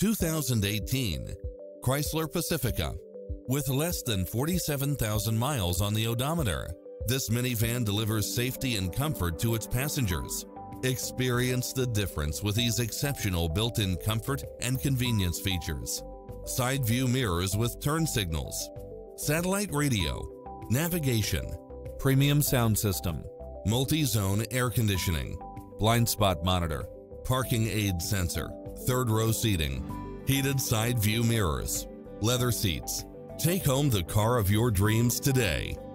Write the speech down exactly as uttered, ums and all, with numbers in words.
two thousand eighteen Chrysler Pacifica. With less than forty-seven thousand miles on the odometer, this minivan delivers safety and comfort to its passengers. Experience the difference with these exceptional built-in comfort and convenience features. Side view mirrors with turn signals, satellite radio, navigation, premium sound system, multi-zone air conditioning, blind spot monitor, parking aid sensor, third row seating, heated side view mirrors, leather seats. Take home the car of your dreams today.